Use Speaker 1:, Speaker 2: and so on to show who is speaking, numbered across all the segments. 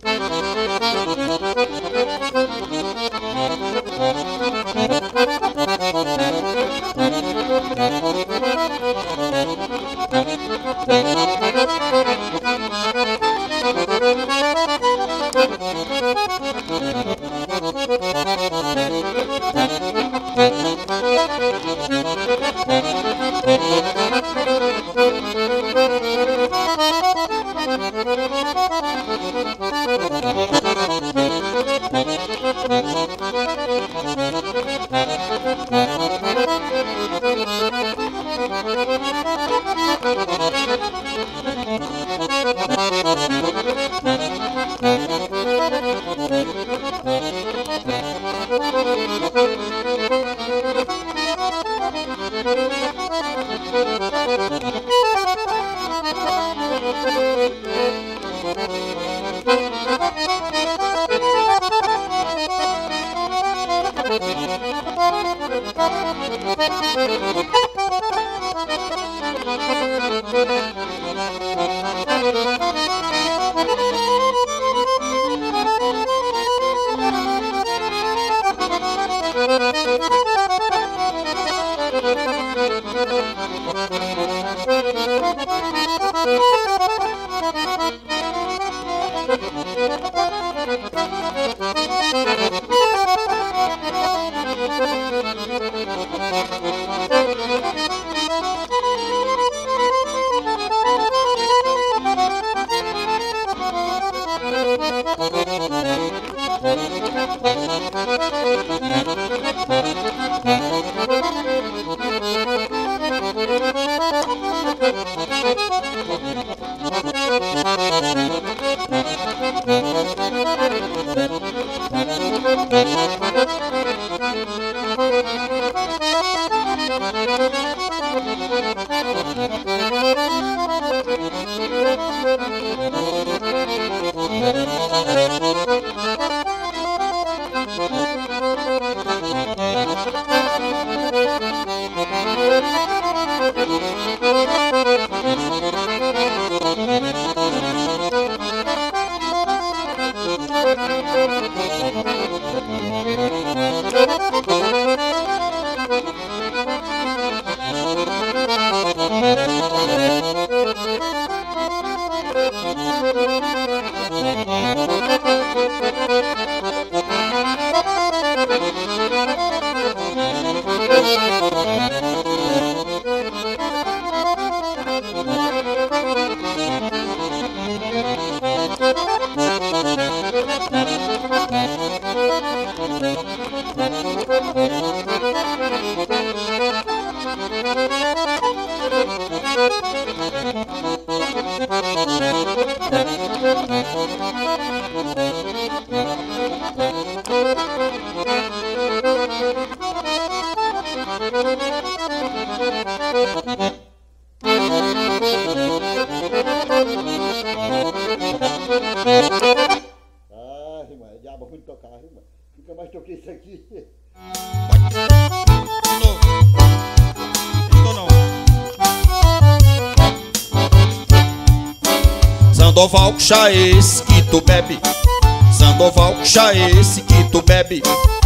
Speaker 1: Sandoval, chá esse que tu bebe. Sandoval, chá esse que tu bebe.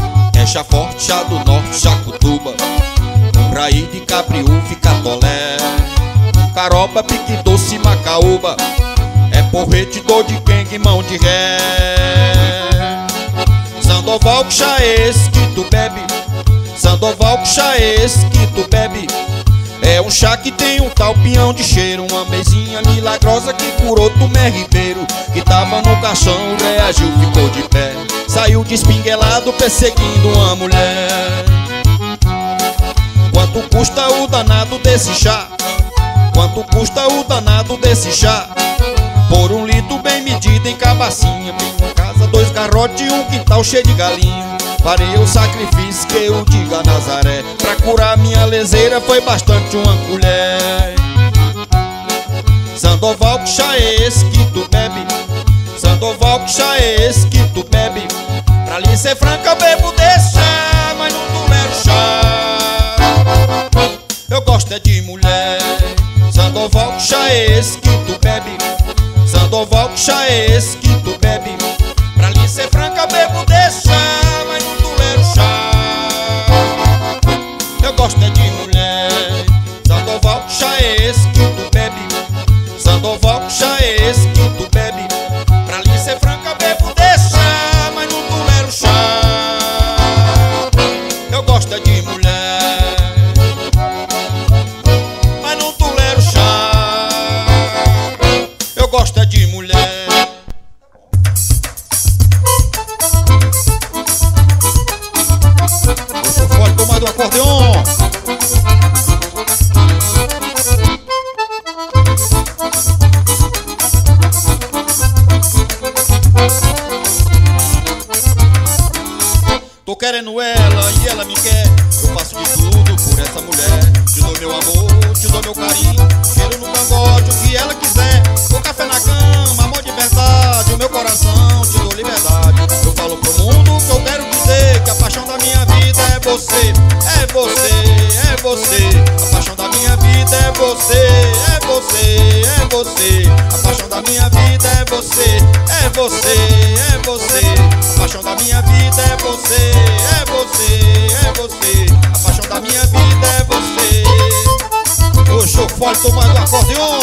Speaker 1: É chá forte, chá do norte, chá cutuba, raí de cabriúva, catolé, caroba, pique doce, macaúba. É porrete, dor de quengue, mão de ré. Sandoval, chá esse que tu bebe. Sandoval, chá esse que tu bebe. É um chá que tem um tal pinhão de cheiro, uma mesinha milagrosa que curou Tomé Ribeiro, que tava no caixão, reagiu, ficou de pé, saiu despinguelado perseguindo uma mulher. Quanto custa o danado desse chá? Quanto custa o danado desse chá? Por 1 litro bem medido em cabacinha, tem uma casa, 2 garrotes e um quintal cheio de galinha. Farei o sacrifício que eu diga a Nazaré, pra curar minha leseira foi bastante uma colher. Sandoval, que chá é esse que tu bebe? Sandoval, que chá é esse que tu bebe? Pra lhe ser franca, eu bebo desse chá, mas não tolero chá. Eu gosto é de mulher. Sandoval, que chá é esse que tu bebe? Sandoval, que chá é esse que tu bebe? Pra lhe ser franca, bebo desse chá, mas não tolero chá. Eu gosto é de mulher. Sandoval, que chá é esse que tu bebe? Sandoval, que chá é esse que tu bebe? Pra lhe ser franca, bebo desse chá, mas não tolero chá. Eu gosto é de mulher, mas não tolero chá. Eu gosto é de mulher. Puxa o fole, toma do acordeon. Tô querendo ela e ela me quer. Eu faço de tudo por essa mulher. Te dou meu amor, te dou meu carinho, cheiro no cangote, o que ela quiser. Dou café na cama, amor de verdade. O meu coração, te dou liberdade. Eu falo pro mundo que eu quero dizer que a paixão da minha vida é você. É você, é você. A paixão da minha vida é você. É você, é você. A paixão da minha vida é você. É você, é você. A paixão da minha vida é você. É você, é você. A paixão da minha vida é você. Puxa o fole, tomando acordeon.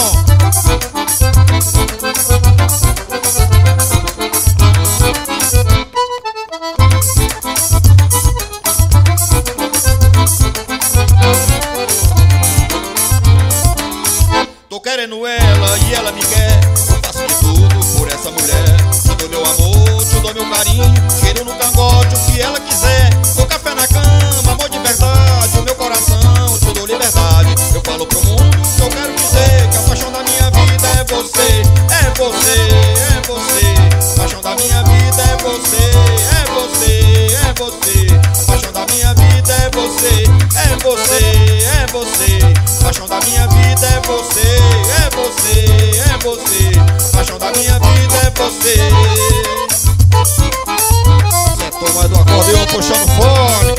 Speaker 1: Tô querendo ela e ela me quer. Eu faço de tudo por essa mulher. Te dou meu amor, te dou meu carinho, cheiro no cangote, o que ela quiser. Dou café na cama, amor de verdade. O meu coração, te dou liberdade. Eu falo pro mundo que eu quero dizer que a paixão da minha vida é você. É você, é você. A paixão da minha vida é você. É você, é você. A paixão da minha vida é você. É você, é você. A paixão da minha vida é você. É você, é você. A paixão da minha vida é você. Zé toma do acordeão puxando fole.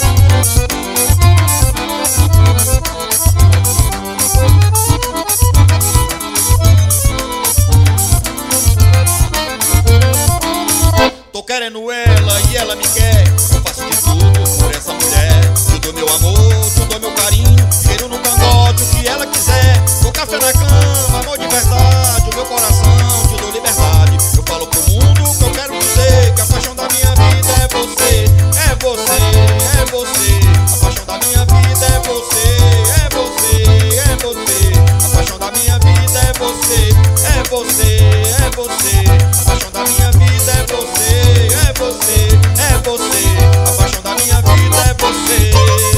Speaker 1: Tô querendo ela e ela me quer. Eu faço de tudo por essa mulher. Te dou meu amor, te dou meu carinho, cheiro no cangote, o que ela quiser. Dou café na cama, amor de verdade. O meu coração, te dou liberdade. Eu falo pro mundo que eu quero dizer que a paixão da minha vida é você. É você, é você. A paixão da minha vida é você. É você, é você. A paixão da minha vida é você. É você, é você. A paixão da minha vida é você. É você, é você. A paixão da minha vida é você.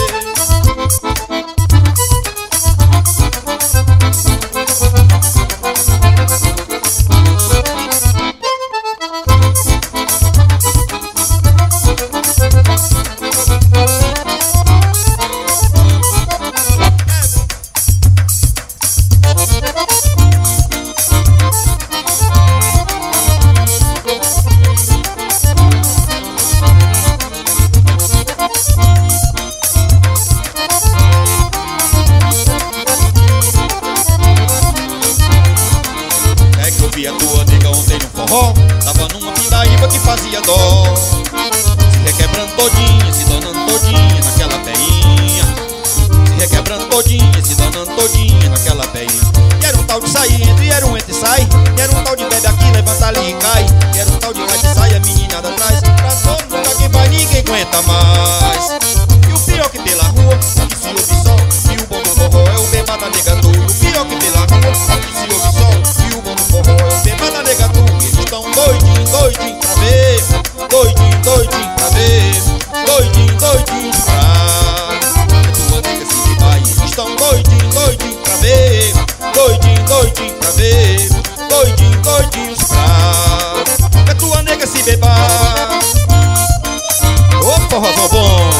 Speaker 1: Tava numa pindaíba que fazia dó, se requebrando todinha, se danando todinha naquela peinha. Se requebrando todinha, se danando todinha naquela peinha. E era um tal de sair, e era um entre e sai. E era um tal de bebe aqui, levanta ali e cai. E era um tal de cai de sai, a meninada atrás. Pra todo mundo quem vai, ninguém aguenta mais. E o pior que pela rua, o que se ouve só, e o bom do forró é o bebada nega doido. O pior que pela rua, o que se ouve só, e o bom do forró é o bebada nega doido. Tão doidinho, doidinho pra ver, doidinho, doidinho pra ver, doidinho, doidinho pra. É tua nega se vai, eles tão doidinho, doidinho pra ver, doidinho, doidinho pra ver, doidinho, doidinho pra. É tua nega se bebar. Ô forrozão bom.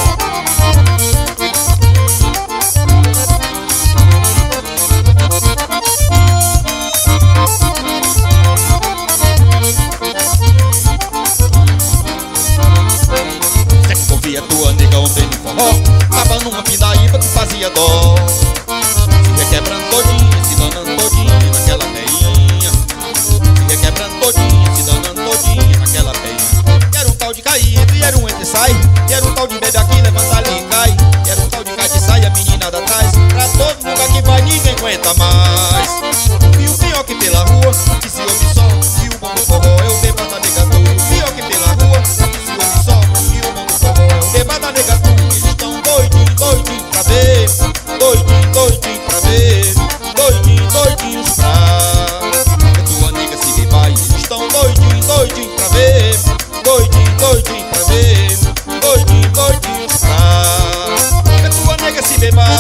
Speaker 1: A tua nega ontem no forró tava numa pindaíba que fazia dó, se requebrando todinha, se danando todinha naquela peinha. Se nunca mais. E o pior que pela rua, que se ouve só, e o bom do forró é o beba da negatu. O pior que pela rua, que se ouve só, e o bom do forró é o beba da negatu. Eles estão doidinhos, doidinhos pra ver, doidinhos, doidinhos pra ver, doidinhos, doidinhos pra tua nega se bebar. Eles estão doidinhos, doidinhos pra ver, doidinhos, doidinhos pra ver, doidinhos, doidinhos pra tua nega se bebar.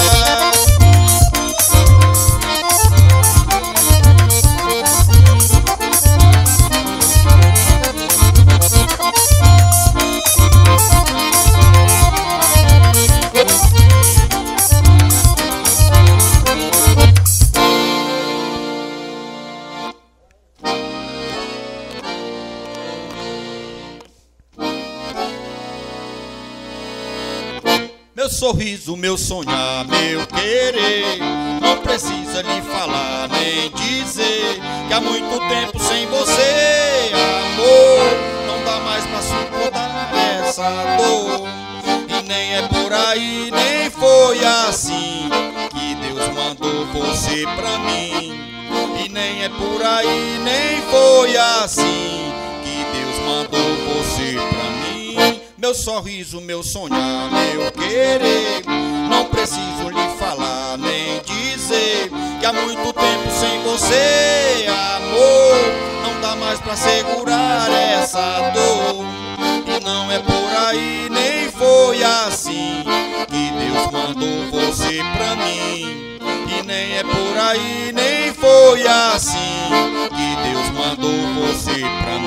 Speaker 1: Meu sorriso, meu sonhar, meu querer, não precisa lhe falar nem dizer que há muito tempo sem você, amor, não dá mais pra suportar essa dor. E nem é por aí, nem foi assim que Deus mandou você pra mim. E nem é por aí, nem foi assim que Deus mandou você pra mim. Meu sorriso, meu sonhar, meu querer, não preciso lhe falar nem dizer que há muito tempo sem você, amor, não dá mais pra segurar essa dor. E não é por aí, nem foi assim que Deus mandou você pra mim. E nem é por aí, nem foi assim que Deus mandou você pra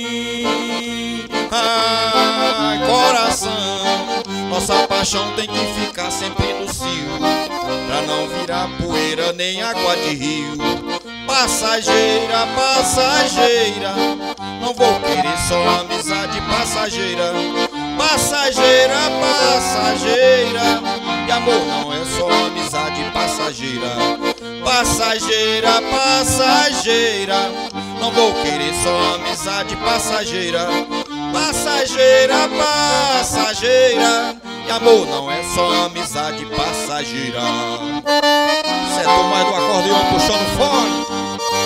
Speaker 1: mim. Ai, coração, nossa paixão tem que ficar sempre no cio, pra não virar poeira nem água de rio. Passageira, passageira, não vou querer só amizade passageira. Passageira, passageira, e amor não é só amizade passageira. Passageira, passageira, não vou querer só amizade passageira. Passageira, passageira, e amor não é só amizade passageira. Setor mais do acordeão puxando o fone.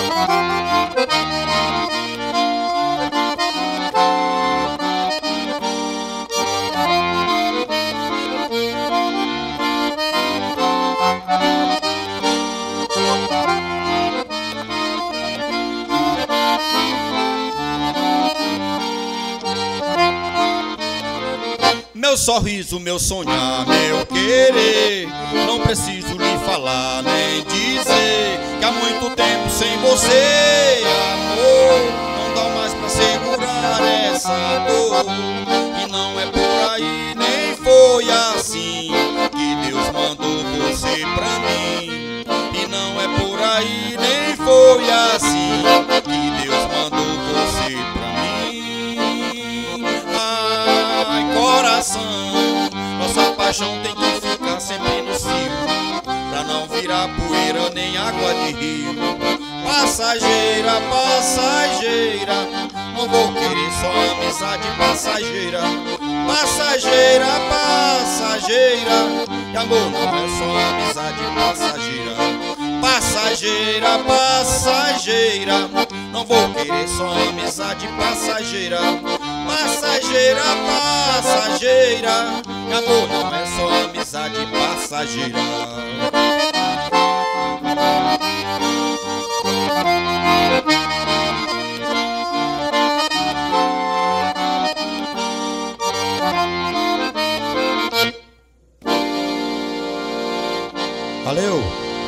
Speaker 1: Meu sorriso, meu sonhar, meu querer, não preciso lhe falar nem dizer que há muito tempo sem você, amor, não dá mais pra segurar essa dor. E não é por aí, nem foi assim que Deus mandou você pra mim. E não é por aí, nem foi assim que Deus mandou você pra mim. Ai, coração, nossa paixão tem que ficar sempre no cio, pra não virar poeira nem água de rio. Passageira, passageira, não vou querer só amizade passageira. Passageira, passageira, e amor não é só amizade passageira. Passageira, passageira, não vou querer só amizade passageira. Passageira, passageira, e amor não é só amizade passageira. Valeu!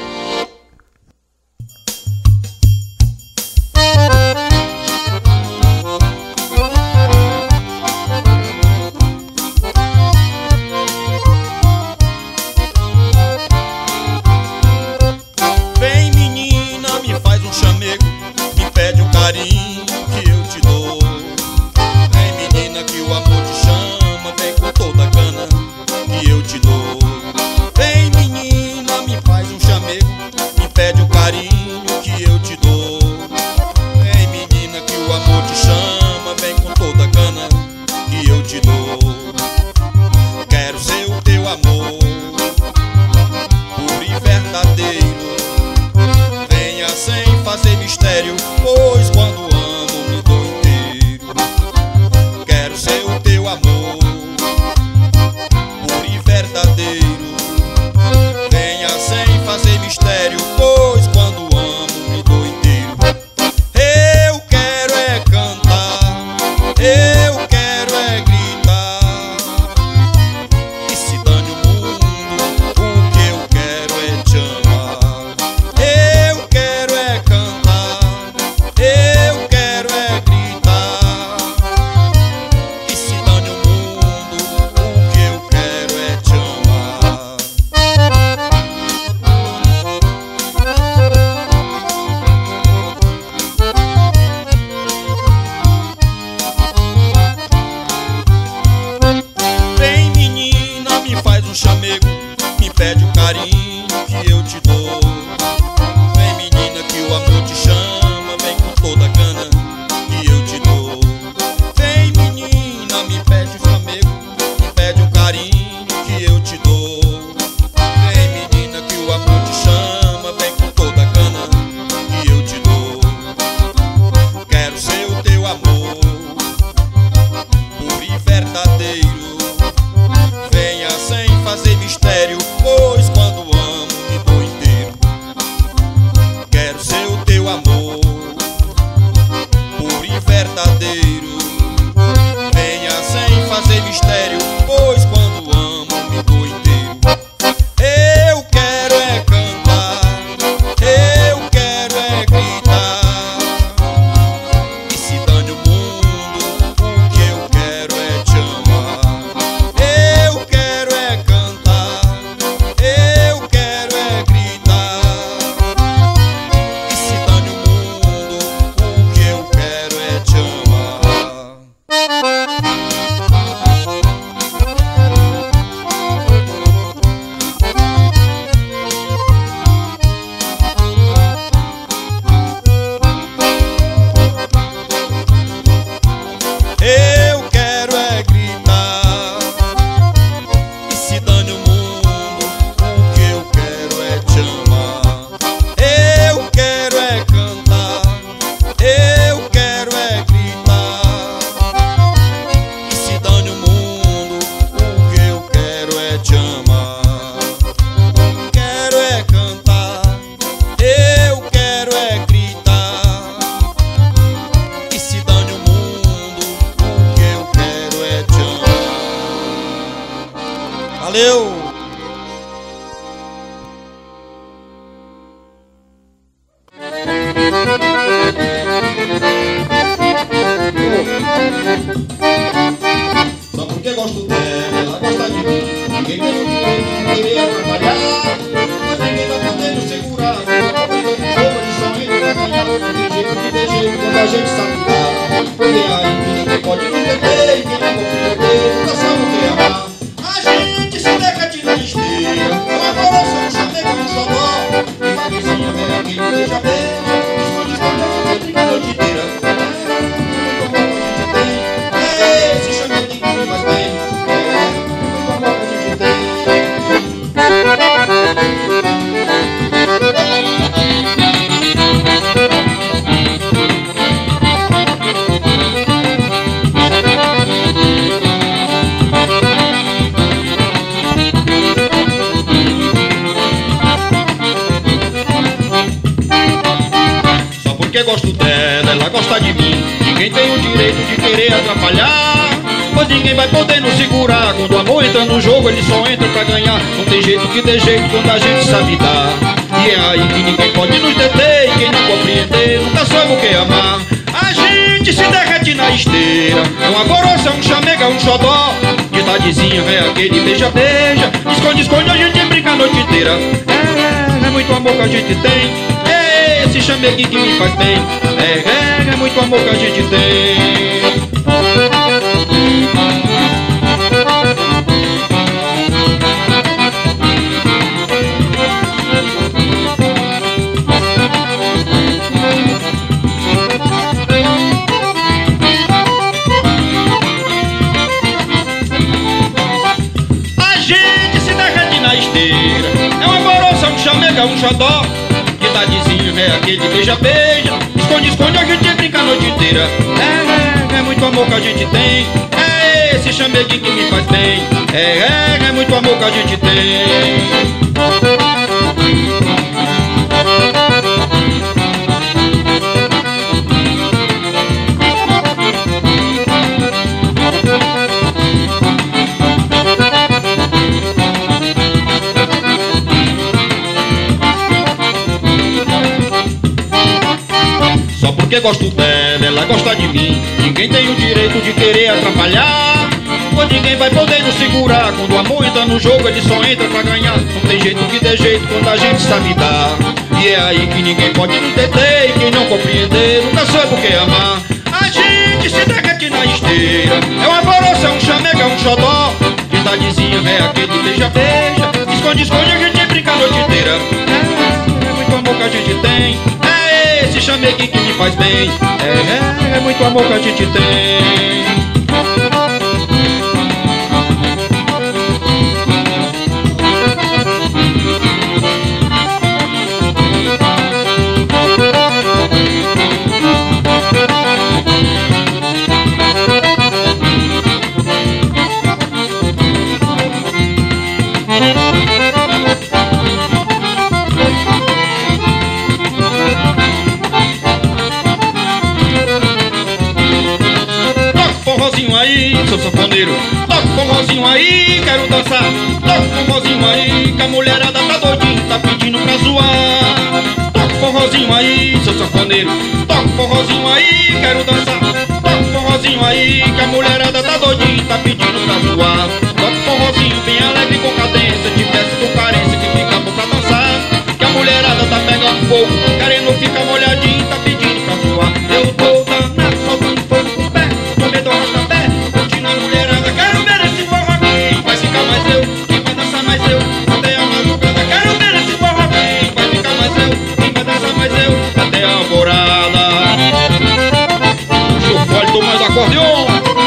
Speaker 1: Vem menina, me faz um chamego, me pede um carinho que eu te dou. Vem menina que o amor te chama, vem com toda a gana que eu te dou. Vem menina, me faz um Valeu! Só porque gosto dela, ela gosta de mim. Ninguém tem o direito de querer atrapalhar, mas ninguém vai podendo segurar. Quando a corrida do jogo, eles só entram pra ganhar. Não tem jeito que dê jeito quando a gente sabe dar. E é aí que ninguém pode nos deter, e quem não compreender nunca sabe o que é amar. A gente se derrete na esteira, uma coração, um chamego, um xodó. E na vizinha vem aquele beija bem, esconde, esconde, eu vou brincar a noite inteira. Esse chamego que me faz bem, muito amor que a gente tem. Só porque gosto dela, ela gosta de mim. Ninguém tem o direito de querer atrapalhar, pois ninguém vai poder nos segurar. Quando o amor entra no jogo, ele só entra pra ganhar. Não tem jeito que dê jeito quando a gente sabe dar. E é aí que ninguém pode nos deter, e quem não compreender nunca soube o que é amar. A gente se derrete na esteira, é uma coroça, um chamega, um xodó. De tardezinha é aquele beija-beija, esconde, esconde, a gente brinca a noite inteira. É muito amor que a gente tem. Esse chameguinho que me faz bem. É muito amor que a gente tem. A gente se derrete na esteira, é uma coroça, um chamega, um xodó. De tardezinho é aquele beija-beija, esconde, esconde, a gente brinca a noite inteira. É muito amor que a gente tem. É esse chameguinho que me faz bem. É muito amor que a gente tem. Só porque gosto dela, ela gosta de mim. Ninguém tem o direito de querer atrapalhar, pois ninguém vai poder nos segurar. Quando o amor entra no jogo, ele só entra pra ganhar. Não tem jeito que dê jeito quando a gente sabe dar. E é aí que ninguém pode nos deter, e quem não compreender nunca soube o que é amar. A gente se derrete na esteira, é uma coroça, um chamega, um xodó. De tardezinha é aquele beija-beija, esconde, esconde, a gente brinca a noite inteira. É muito amor que a gente tem. Esse chameguinho que me faz bem. É muito amor que a gente tem. Sou sanfoneiro, toca o forrozinho aí, quero dançar. Toca o forrozinho aí, que a mulherada tá doidinha, tá pedindo pra zoar. Toca o forrozinho aí, sou sanfoneiro, toca o forrozinho aí, quero dançar. Toca o forrozinho aí, que a mulherada tá doidinha, tá pedindo pra zoar. Toca o forrozinho bem alegre com cadência, te peço com carência que fica bom pra dançar. Que a mulherada tá pegando fogo, querendo ficar molhadinha, tá pedindo pra zoar. Eu tô danado, soltando fogo com o pé, tô medo arrasta-pé. Mulherada, quero ver esse forró aqui. Vai ficar mais eu, quem vai dançar mais eu, até a madrugada. Quero ver esse forró aqui. Vai ficar mais eu, quem vai dançar mais eu, até a alvorada. Puxa o fole do mais acordeon.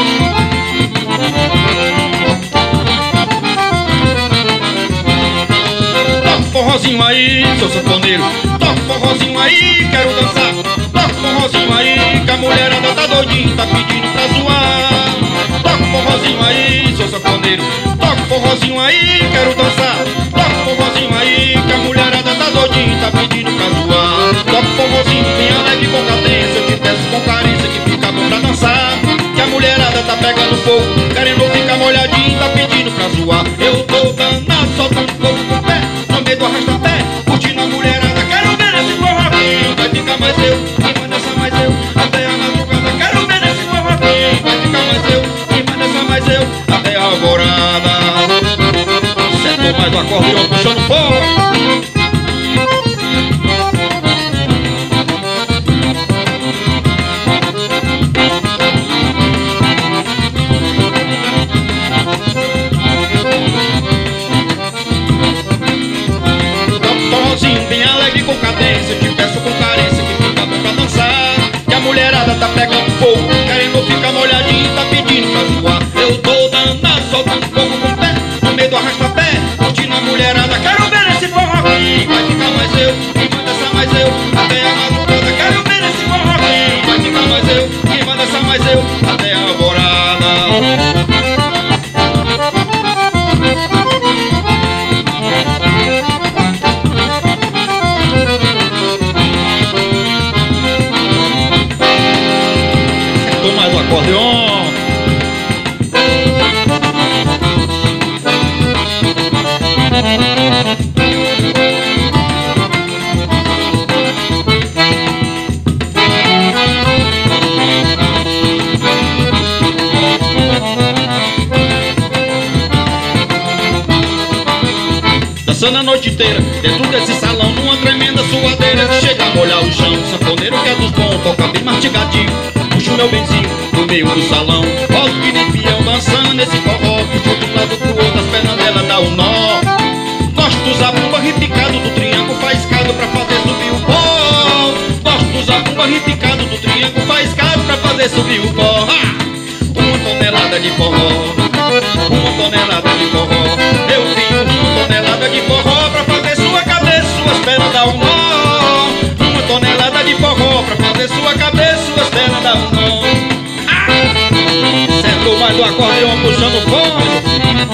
Speaker 1: Toca forrozinho aí, sou sanfoneiro. Toca forrozinho aí, quero dançar. Toca forrozinho aí, que a mulherada tá doidinha, tá pedindo pra zoar. Toca forrozinho aí, sou sanfoneiro. Toca forrozinho aí, quero dançar. Toca forrozinho aí, que a mulherada tá doidinha, tá pedindo pra zoar. Toca forrozinho bem alegre com cadência, eu te peço com carência que fica bom pra dançar. Que a mulher mulherada tá pegando fogo, querendo ficar molhadinho, tá pedindo pra zoar. Eu tô danado, soltando fogo com o pé, no meio do arrasta-pé, curtindo a mulherada. Quero ver esse forró aqui, vai ficar mais eu, quem vai dançar mais eu, até a madrugada. Quero ver esse forró aqui, vai ficar mais eu, quem vai dançar mais eu, até a alvorada. Sentou mais do acordeão puxando fogo. Bem alegre com cadência, te peço com carência que fica bom pra dançar. Que a mulherada tá pegando fogo, querendo ficar molhadinho, tá pedindo pra zoar. Eu tô danado, soltando fogo com o pé, no meio do arrasta-pé, curtindo a mulherada. Quero ver esse forró aqui, vai ficar mais eu, quem vai dançar mais eu, até a madrugada. Quero ver esse forró aqui, vai ficar mais eu, quem vai dançar mais eu, até a alvorada. Mais um acordeon. Dançando a noite inteira, dentro desse salão, numa tremenda suadeira que chega a molhar o chão. Sanfoneiro que é dos bons, toca bem mastigadinho, puxa o meu benzinho no meio do salão. Volto que nem peão dançando esse forró, puxo de um lado pro outro, as pernas dela dá um nó. Gosto de usar bumba repicado do triângulo faiscado pra fazer subir o pó. Gosto de usar bumba repicado do triângulo faiscado pra fazer subir o pó. Uma tonelada de forró, uma tonelada de forró. Eu tenho uma tonelada de forró pra fazer sua cabeça, suas pernas dá um nó. Uma tonelada de forró pra fazer sua cabeça, suas pernas dá um nó. Sentou mais do acordeão puxando fogo.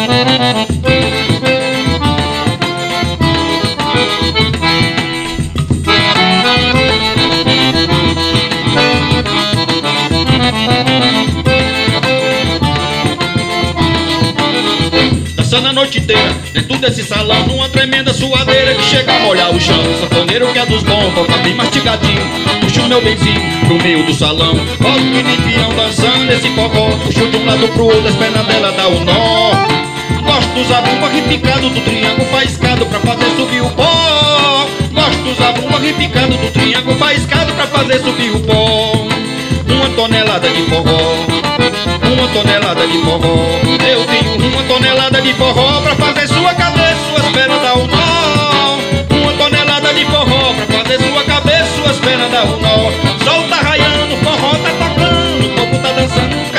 Speaker 1: Dançando a noite inteira, dentro desse salão, numa tremenda suadeira que chega a molhar o chão. Sanfoneiro que é dos bons, toca bem mastigadinho, puxo o meu benzinho pro meio do salão. Volto que nem peão dançando esse forró, puxo de um lado pro outro, as pernas dela dá um nó. Gosto de usar bumba repicado do triângulo faiscado pra fazer subir o pó. Gosto de usar bumba repicado do triângulo faiscado pra fazer subir o pó. Uma tonelada de forró, uma tonelada de forró. Eu tenho uma tonelada de forró pra fazer sua cabeça, suas pernas dá um nó. Uma tonelada de forró pra fazer sua cabeça, suas pernas dá um nó. Sol tá raiando, forró tá tocando, o povo tá dançando.